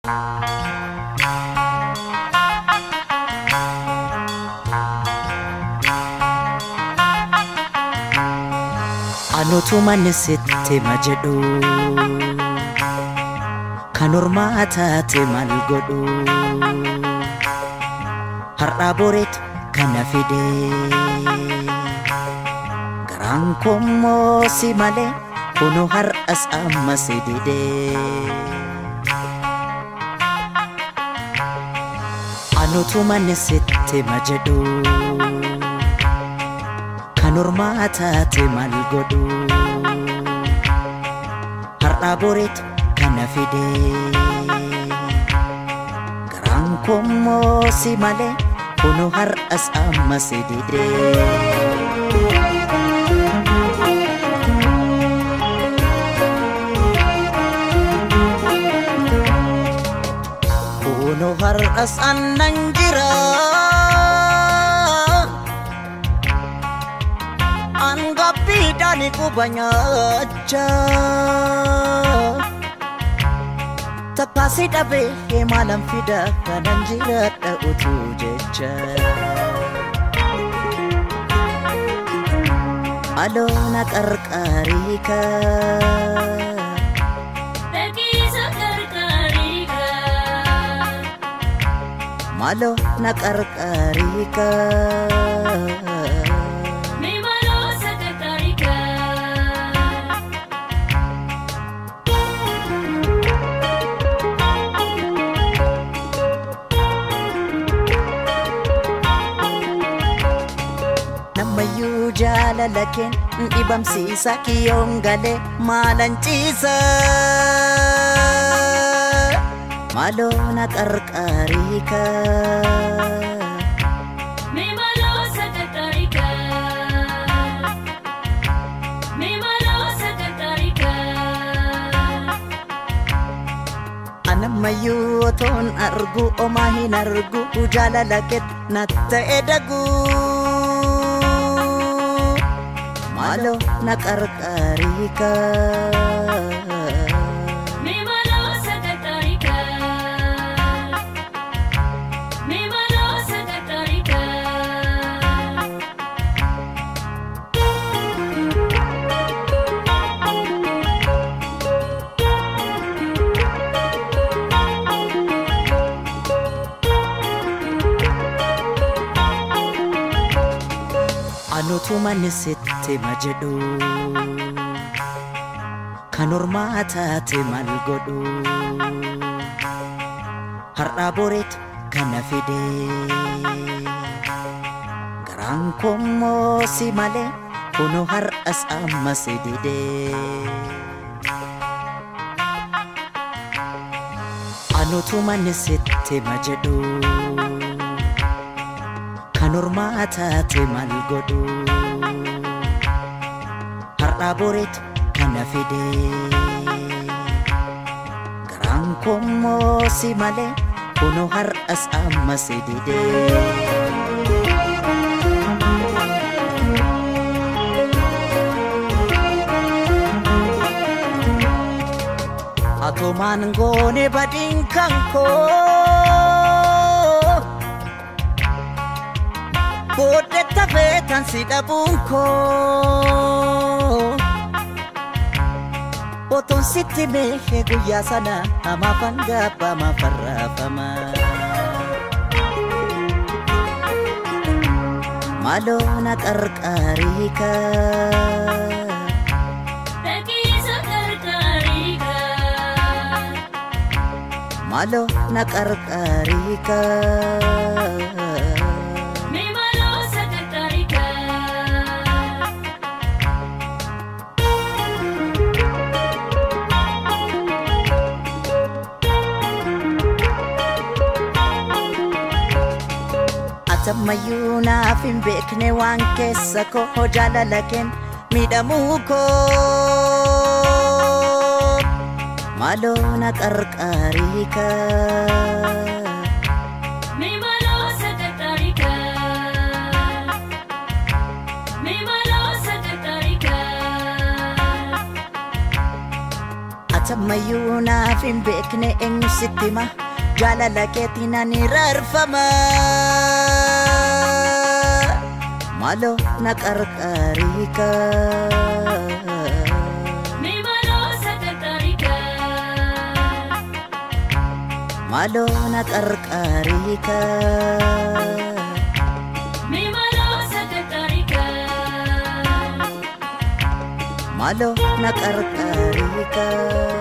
Anutu manisitti majedhu kan ormaa taate maal godhu har'a boreetu kana fide garaan kommoo si malee kunu har'as amma si dide anutu manisitti majedhu ormaa taate maal godhu har'a boreetu kana fide garaan kommoo si malee kunu har'as amma si dide kunu har'as annan jira Anggapidani ku banyak Tapasi dabe malam fida kanan jirat utu jecha Alo nak arkarika Malo nak arkarika Namayu jalalaken ibam sisa kiyong gale malancisa Malo nak arkarika Anamayu ton argu omahin argu jalalaket natta edagu Malo nak arkarika Anutu manisitti majedhu kan ormaa taate maal godhu har'a boreetu kana fide garaan kommoo si malee kunu har'as amma si dide Anutu manisitti majedhu kan ormaa taate maal godhu har'a boreetu kana fide garaan kommoo si malee kunu har'as amma si dide Atumaan goone badin kanko Bode tapetan si dabunko Oton sitti mehe guyyaa sana Amaafan gabba mafarrafama Malo nak arkarika Malo nak arkarika Atamayu naaf hin beekne waan keessa koo jaalalaken miidhamuu koo Malo nak arkarika Tamayyuu naaf hin beekne eenyu sitti hima jaalala keetiin ani rarfama maaloo na qarqariika maaloo na qarqariika maaloo na qarqariika